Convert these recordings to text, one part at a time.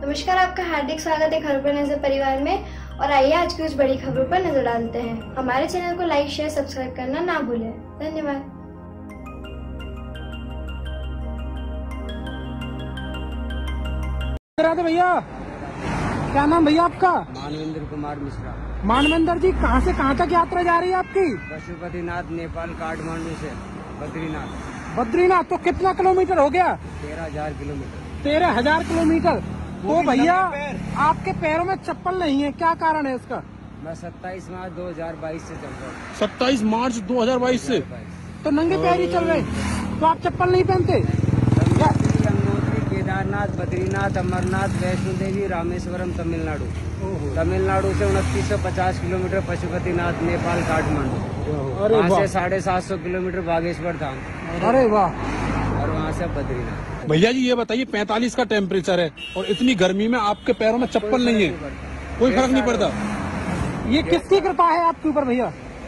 नमस्कार, आपका हार्दिक स्वागत है खबरों पर नजर परिवार में। और आइए आज की कुछ बड़ी खबरों पर नजर डालते हैं। हमारे चैनल को लाइक, शेयर, सब्सक्राइब करना ना भूलें। धन्यवाद। भैया, क्या नाम भैया आपका? मानवेंद्र कुमार मिश्रा। मानवेंद्र जी, कहाँ से कहाँ तक यात्रा जा रही है आपकी? पशुपतिनाथ, नेपाल, काठमांडू से बद्रीनाथ। बद्रीनाथ तो कितना किलोमीटर हो गया? 13,000 किलोमीटर। 13,000 किलोमीटर। तो भैया आपके पैरों में चप्पल नहीं है, क्या कारण है इसका? मैं 27 मार्च 2022 से चल रहा हूँ। 27 मार्च 2022 से तो नंगे पैर ही चल रहे, तो आप चप्पल नहीं पहनते? यमुनोत्री, केदारनाथ, बद्रीनाथ, अमरनाथ, वैष्णो देवी, रामेश्वरम, तमिलनाडु। तमिलनाडु से 2950 किलोमीटर पशुपतिनाथ, नेपाल, काठमांडू। वहाँ से 750 किलोमीटर बागेश्वर धाम। अरे वाह। और वहाँ से बद्रीनाथ। भैया जी ये बताइए, 45 का टेम्परेचर है और इतनी गर्मी में आपके पैरों में चप्पल नहीं है, कोई फर्क नहीं पड़ता? ये किसकी कृपा है आपके ऊपर भैया?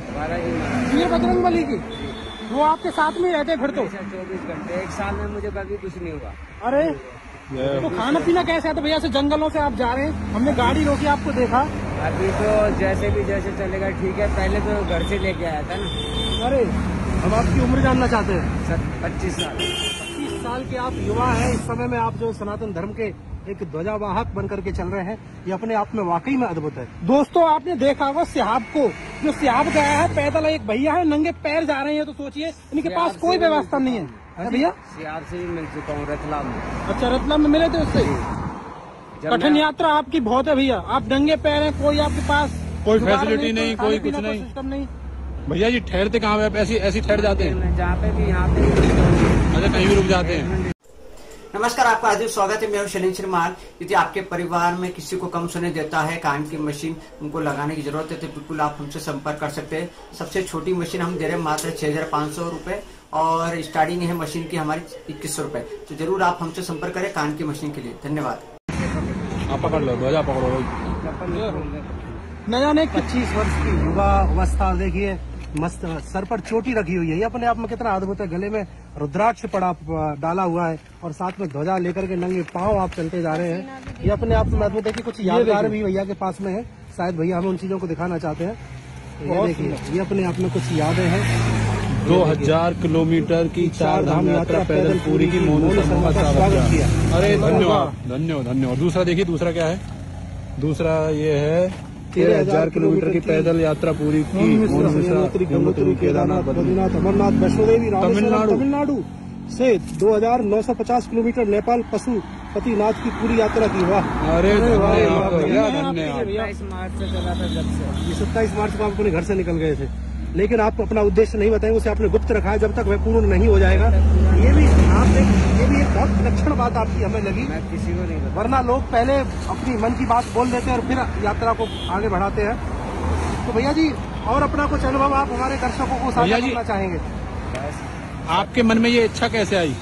बालाजी बजरंगबली की। वो आपके साथ में रहते फिर तो? 24 घंटे। एक साल में मुझे कभी कुछ नहीं हुआ। अरे तो खाना पीना कैसे है? तो भैया से जंगलों से आप जा रहे हैं, हमने गाड़ी रोकी, आपको देखा। अभी तो जैसे भी जैसे चलेगा ठीक है, पहले तो घर से लेके आया था ना। अरे अब आपकी उम्र जानना चाहते हैं? 25 साल। 25 साल के आप युवा हैं। इस समय में आप जो सनातन धर्म के एक ध्वजावाहक बन करके चल रहे हैं, ये अपने आप में वाकई में अद्भुत है। दोस्तों, आपने देखा होगा सियाब को, जो सियाब गया है पैदल, एक भैया है नंगे पैर जा रहे हैं, तो सोचिए इनके पास कोई व्यवस्था नहीं है। भैया सियाब से भी मिल चुका हूँ, रतलाम में। अच्छा, रतलाम में मिले थे उससे? कठिन यात्रा आपकी बहुत है भैया, आप नंगे पैर हैं, कोई आपके पास कोई फैसिलिटी नहीं, कोई कुछ नहीं, सिस्टम नहीं। भैया जी ठहरते कहाँ पे? ऐसी ठहर जाते हैं? जहाँ पे भी, यहाँ पे। अच्छा, कहीं भी रुक जाते हैं। नमस्कार, आपका हार्दिक स्वागत है। मैं हूं शैलेंद्र माल। यदि आपके परिवार में किसी को कम सुनाई देता है, कान की मशीन उनको लगाने की जरूरत है, तो बिल्कुल आप हमसे संपर्क कर सकते हैं। सबसे छोटी मशीन हम दे रहे हैं मात्र 6,500 रुपए और स्टार्टिंग है मशीन की हमारी 2100 रुपए। तो जरूर आप हमसे संपर्क करें कान की मशीन के लिए। धन्यवाद। आप पकड़ लो, ध्वजा पकड़ो। न जाने 25 वर्ष की युवा अवस्था, देखिए मस्त सर पर चोटी रखी हुई है, ये अपने आप में कितना अद्भुत है। गले में रुद्राक्ष डाला हुआ है और साथ में ध्वजा लेकर के नंगे पांव आप चलते जा रहे हैं, ये अपने आप में अद्भुत है। कि कुछ यादगार भी भैया के पास में है, शायद भैया हमें उन चीजों को दिखाना चाहते हैं। ये देखिए, ये अपने आप में कुछ यादें हैं। 2000 किलोमीटर की 4 धाम यात्रा पैदल पूरी की मोनू ने स्वागत किया। अरे धन्यवाद, धन्यवाद, धन्यवाद। दूसरा देखिए, दूसरा क्या है? दूसरा ये है 13,000 किलोमीटर की पैदल यात्रा पूरी की। यमुनोत्री, केदारनाथ, बद्रीनाथ, अमरनाथ, वैष्णो देवी, तमिलनाडु से 2,950 किलोमीटर नेपाल, पशुपतिनाथ की पूरी यात्रा की। वाह। अरे धन्यवाद। 27 मार्च से चला था जब से। ये 27 मार्च को आप अपने घर से निकल गए थे, लेकिन आप अपना उद्देश्य नहीं बताएंगे, उसे आपने गुप्त रखा है, जब तक वह पूर्ण नहीं हो जाएगा। ये भी एक बहुत विलक्षण बात आपकी हमें लगी। मैं किसी को नहीं बताऊं। वरना लोग पहले अपनी मन की बात बोल देते हैं और फिर यात्रा को आगे बढ़ाते हैं। तो भैया जी, और अपना कुछ अनुभव आप हमारे दर्शकों को साझा करना चाहेंगे? आपके मन में ये इच्छा कैसे आई?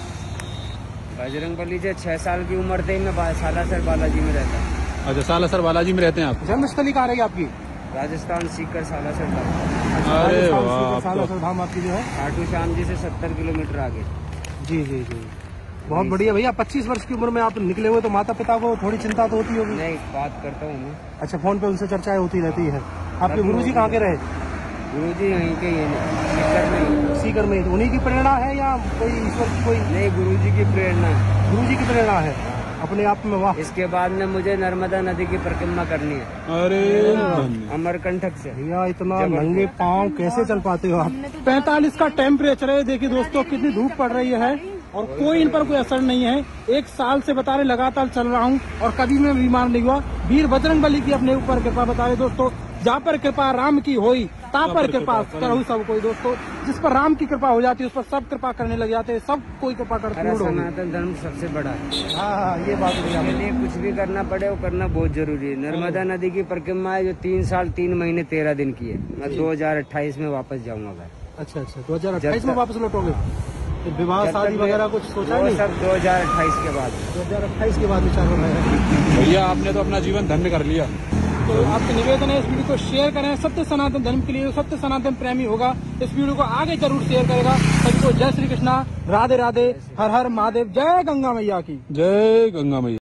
बजरंगबली से 6 साल की उम्र थे, मैं सालासर बालाजी में रहता। अच्छा, सालासर बालाजी में रहते हैं आप? जन्मस्थली कहाँ रही आपकी? राजस्थान, सीकर, सालासर धाम। अरे वाह। सालासर धाम आपकी जो है खाटू श्याम जी से 70 किलोमीटर आगे। जी जी जी, बहुत बढ़िया भैया। 25 वर्ष की उम्र में आप निकले हुए, तो माता पिता को थोड़ी चिंता तो होती होगी? नहीं, बात करता हूँ मैं। अच्छा, फोन पे उनसे चर्चाएं होती रहती है। आपके गुरुजी कहाँ के रहे? गुरुजी यहीं के ही सीकर में। सीकर में? उन्हीं की प्रेरणा है या कोई ईश्वर की कोई? नहीं, गुरुजी की प्रेरणा है। गुरुजी की प्रेरणा है अपने आप में। वाह। इसके बाद में मुझे नर्मदा नदी की परिक्रमा करनी है। अरे अमरकंटक से। भैया इतना नंगे पाँव कैसे चल पाते हो आप? 45 का टेम्परेचर है, देखिए दोस्तों कितनी धूप पड़ रही है और कोई इन पर कोई असर नहीं है। 1 साल से बता रहे लगातार चल रहा हूँ और कभी मैं बीमार नहीं हुआ। वीर बजरंगबली की अपने ऊपर कृपा बता रहे दोस्तों। जहाँ पर कृपा राम की होई, ता पर कृपा करो सब कोई। दोस्तों, जिस पर राम की कृपा हो जाती है उस पर सब कृपा करने लग जाते हैं, सब कोई कृपा करते हैं। सनातन धर्म सबसे बड़ा है। हाँ, ये बात मेरे लिए कुछ भी करना पड़े वो करना बहुत जरूरी है। नर्मदा नदी की परिक्रमा है जो 3 साल 3 महीने 13 दिन की है। मैं 2028 में वापस जाऊंगा घर। अच्छा, 2028 में वापस लौटोगे? तो विवाह शादी वगैरह कुछ सोचा नहीं? सब 2028 के बाद। 2028 के बाद विचार होना है। भैया आपने तो अपना जीवन धन्य कर लिया। तो आपसे निवेदन है, इस वीडियो को शेयर करें। सत्य सनातन धर्म के लिए सत्य सनातन प्रेमी होगा, इस वीडियो को आगे जरूर शेयर करेगा। सभी को जय श्री कृष्णा, राधे राधे, हर हर महादेव, जय गंगा मैया की। जय गंगा मैया।